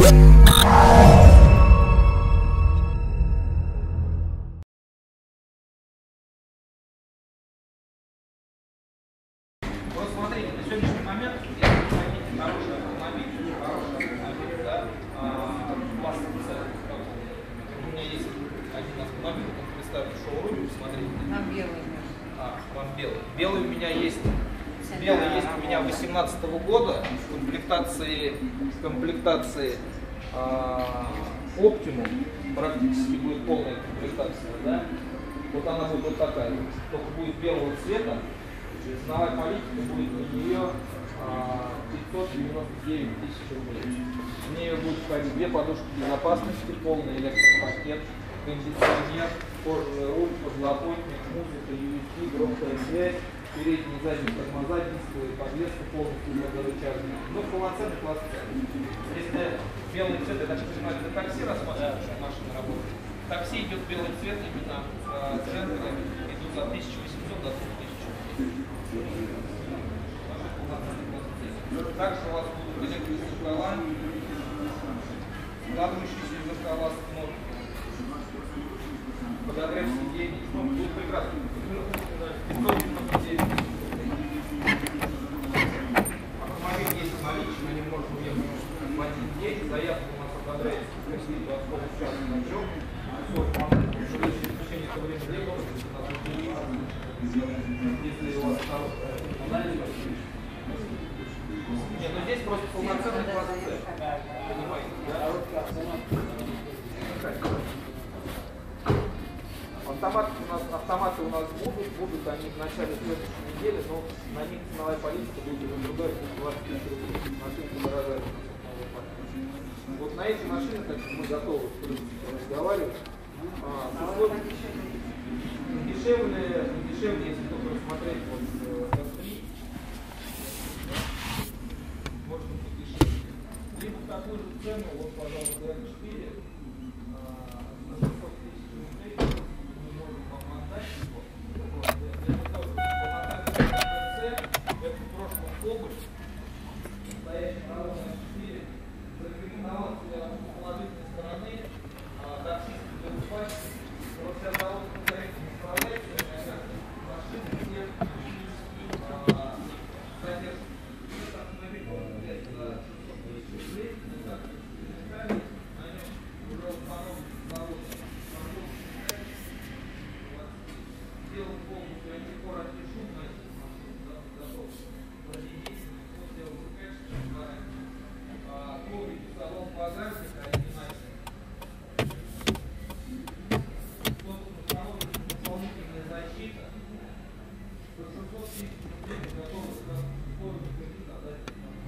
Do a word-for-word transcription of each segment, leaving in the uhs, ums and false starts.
Вот смотрите, на сегодняшний момент, если вы хотите хороший автомобиль, хороший автомобиль, да, класса С, у меня есть один автомобиль, он представлен в шоуруме, посмотрите. Нам белый. А, вам белый. Белый у меня есть, белый есть у меня восемнадцатого года, в комплектации, в комплектации а, Optimum, практически будет полная комплектация, да. Вот она будет вот такая, только будет белого цвета. Ценовая политика будет на нее а, пятьсот девяносто девять тысяч рублей. В нее будет входить две подушки безопасности, полный электропакет, кондиционер, кожаный руль, подлокотник, музыка, ю эс би, громкая связь, передние и задние тормоза, дисковые подвеска, полностью водорычажная. Ну, полноценный класс С. Если белый цвет, я так понимаю, это такси рассматриваем, что машина работает. Такси идет белый цвет, именно э, центры идут за тысячу восемьсот до двух тысяч рублей. Также у вас будут электрозеркала, складывающиеся зеркала с кнопкой, подогрев сидений, ну, будет прекрасно. Автомобиль есть в наличии, на нем можно уехать в один день, заявка у нас одобряется в России двадцать час на трёх, в течение этого времени не было, если у вас анализ. Нет, ну здесь просто полноценный класс С. Понимаете, да? Автоматы у нас, автоматы у нас будут, будут они в начале следующей недели, но на них ценовая политика будет уже другая, двадцать тысяч рублей. Машинка дорогая. Вот на эти машины, так что мы готовы в принципе разговаривать. А, а дешевле, дешевле, если только рассмотреть вот эф три, можно подешевле. Либо в такую же цену, вот, пожалуйста, эр четыре, на шестьсот тысяч рублей, мы можем вам отдать его. Вот, это тоже полноценный С, это в прошлом Кобальт, настоящий народ эр четыре, зарекомендовал себя с положительной стороны, таксист для успачки, вот вся завод конкурентно справляется, машины все задержат. Этот автомобиль можно взять за шестьсот тысяч рублей, на нем уже установлен завод, сделан полностью антикор антишум на этих машинах, готов проведение, все сделано качественно, коврики, салон багажника, оригинальный. Дополнительная защита. По шестьсот тысяч рублей готовы скоро кредит отдать.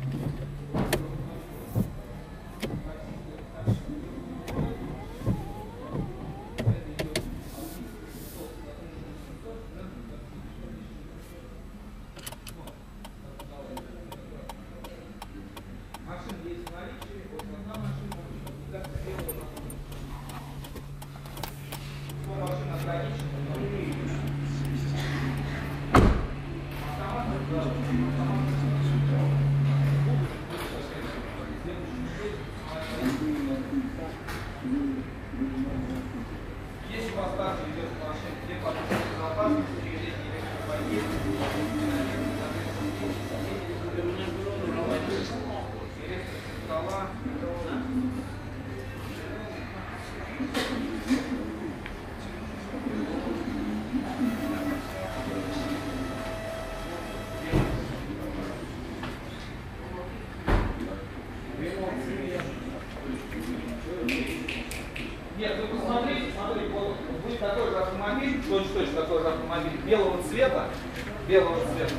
Машина есть в наличии, вот одна машина, как сделала. Машина ограничена. Если у вас также идет в машине, где подушки безопасности, передние стола. Нет, вы посмотрите, смотрите, вот будет такой же автомобиль, точно-точно такой же автомобиль, белого цвета, белого цвета.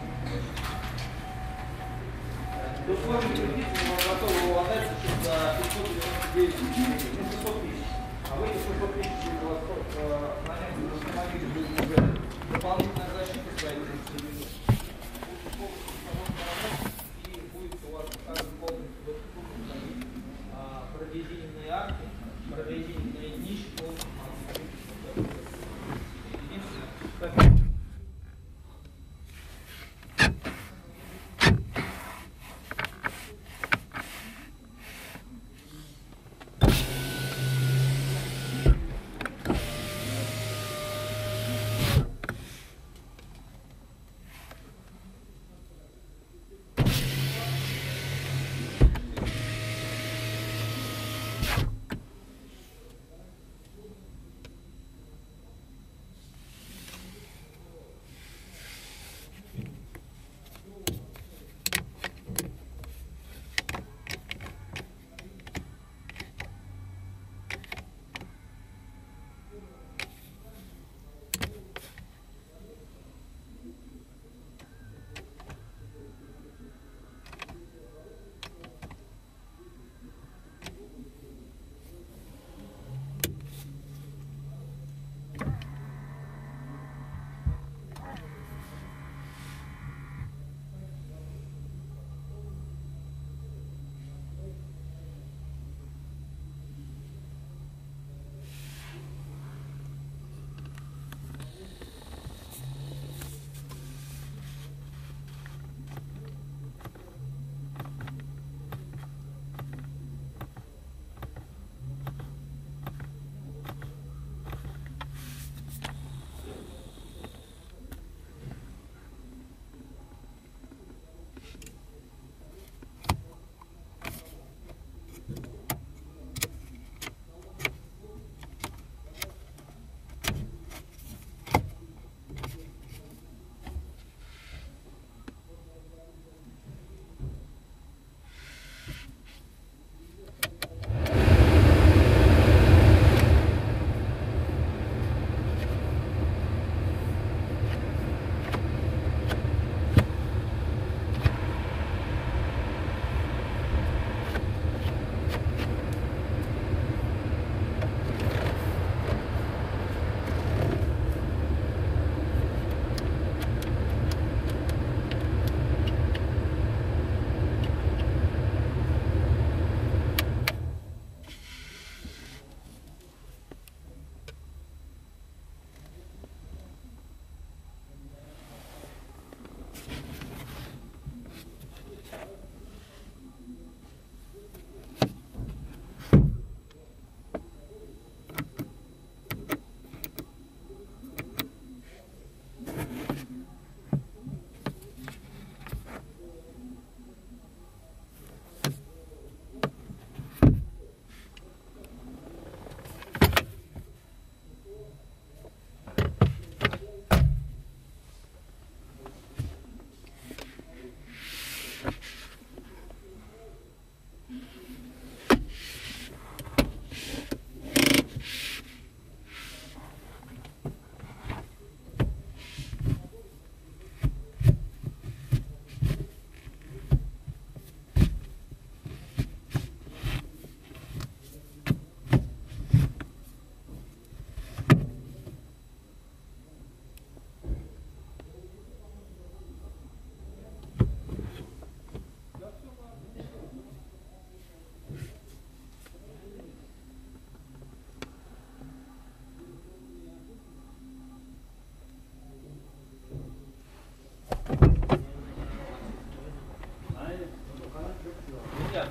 До условий кредита мы готовы его отдать за пятьсот девяносто девять тысяч, ну шестьсот тысяч. А в эти шестьсот тысяч у вас на нем автомобиль будет уже дополнительная защита стоит. И будет у вас также полностью прорезиненные арки, прорезиненные днища, полностью.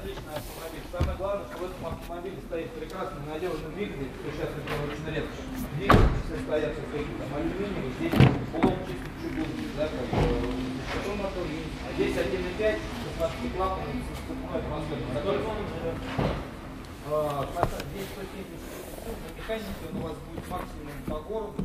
отличный автомобиль. Самое главное, что в этом автомобиле стоит прекрасный надежный двигатель, что сейчас это очень редко. Двигатели все стоят вот такие там алюминиевые, здесь блок чисто чугунный, да, как э, мотор есть. А здесь один и пять, шестнадцатиклапанный с цепной трансфером, который здесь сто семьдесят сил, на механике он у вас будет максимум по городу.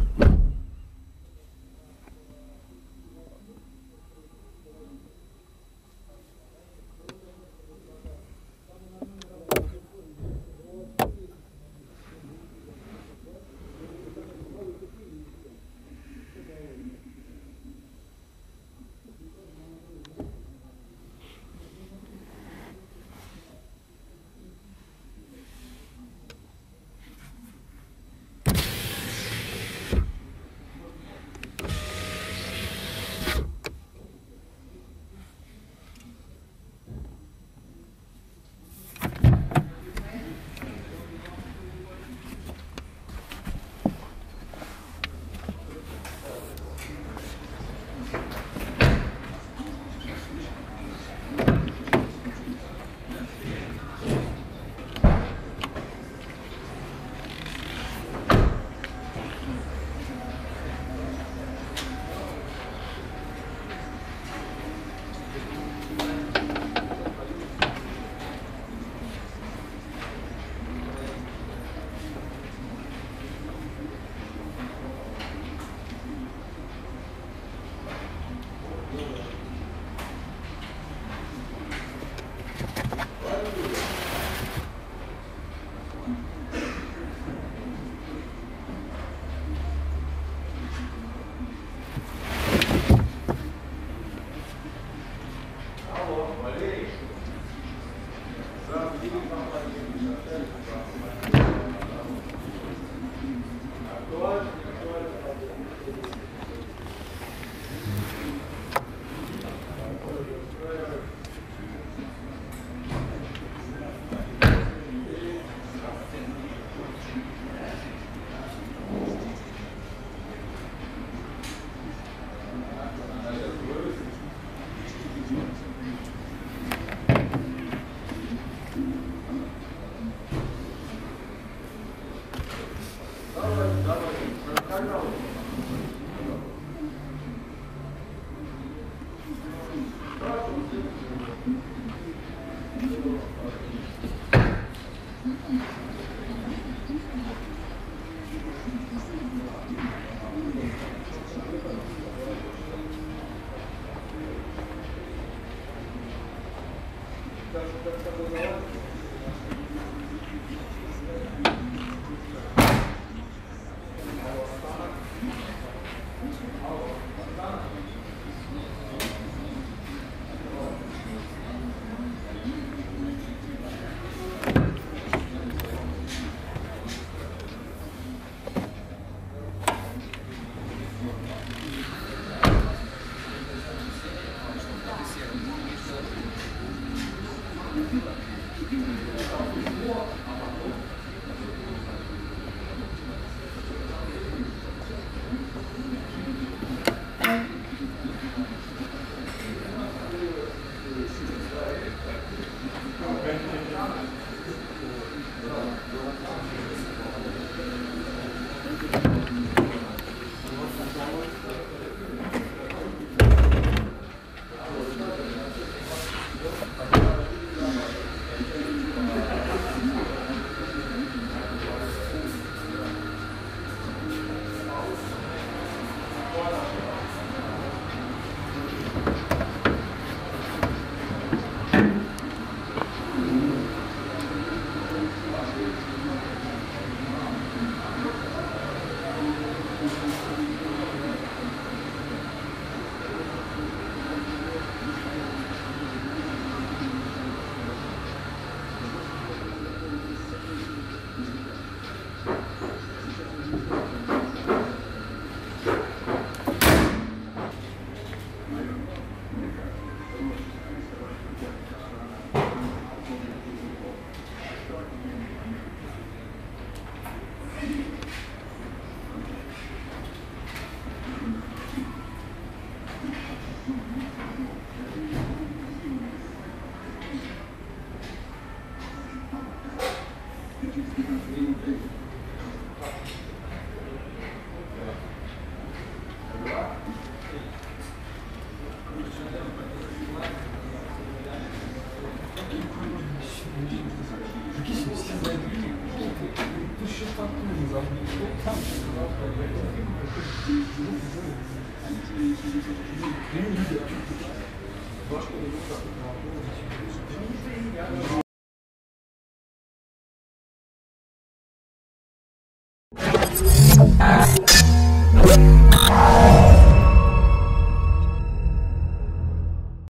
Ah.